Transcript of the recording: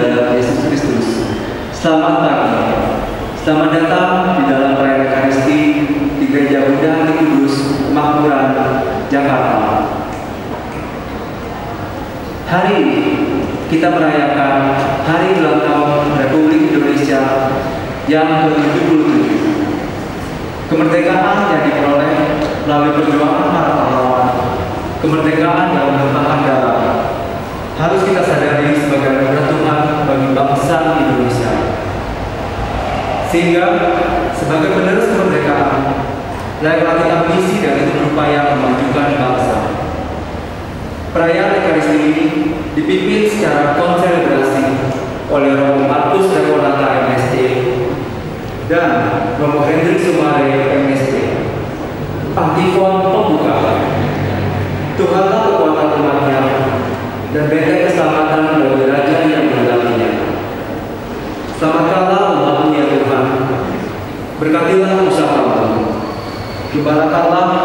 dalam Yesus Kristus. Selamat pagi. Selamat datang di dalam perayaan Ekaristi di Gereja Bunda Hati Kudus, Kemakmuran, Jakarta. Hari ini kita merayakan hari ulang tahun Republik Indonesia yang ke-77. Kemerdekaan yang diperoleh melalui perjuangan para pahlawan, kemerdekaan yang bertahan darah, harus kita sadari sebagai anugerah Tuhan bagi bangsa Indonesia. Sehingga sebagai penerus kemerdekaan, layaklah kita mengisi dan itu berupaya memajukan bangsa. Perayaan Ekaristi ini dipimpin secara konselebrasi oleh Romo Markus Rekonata MSc dan Romo Hendrik Sumare MSc. Antifon pembukaan. Tuhanlah kekuatan umatnya dan benteng keselamatan bagi raja yang menggantinya. Selamatkanlah umatmu ya Tuhan. Berkatilah usahamu. Gembalakanlah